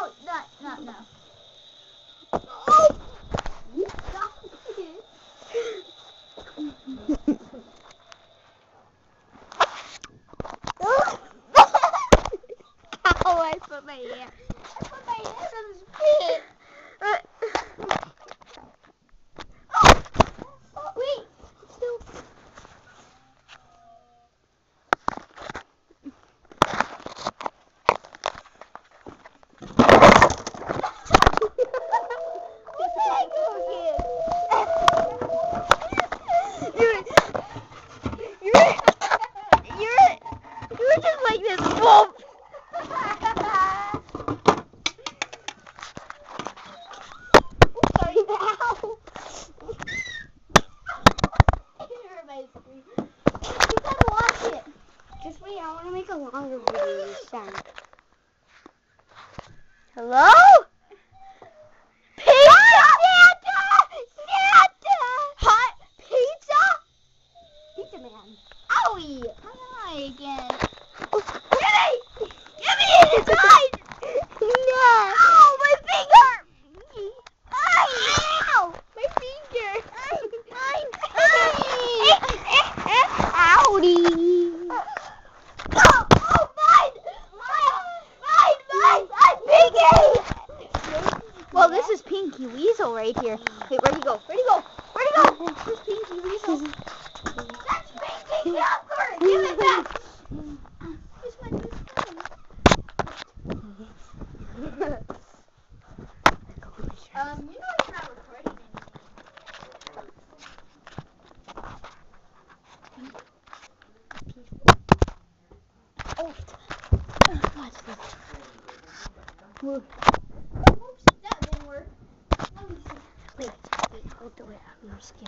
No, no. Oh! You stop it. Ow, I put my hand. I put my hand on his feet. Oh, wait. Still. You're just like this. Whoa. You gotta watch it. Just wait, I want to make a longer video this time. Hello? Pizza! Santa! Hot pizza? Pizza man. Owie! Hi again. Give me it! No! Ow, my finger! Ow! My finger! Outie! Oh, mine! Pinky! Well, this is Pinky Weasel right here. Wait, where'd he go? Where'd he go? This is Pinky Weasel. That's Pinky Calvert! Give it back! Here's my new friend. You know you're not recording watch this. Oops, that didn't work. Let me see. Wait, I'll do it on your skin.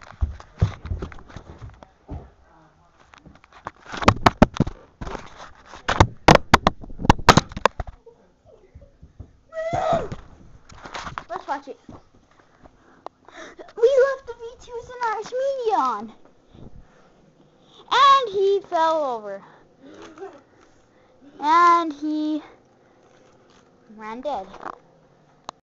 Let's watch it. We left the V2s in our media on. And he fell over. And he ran dead.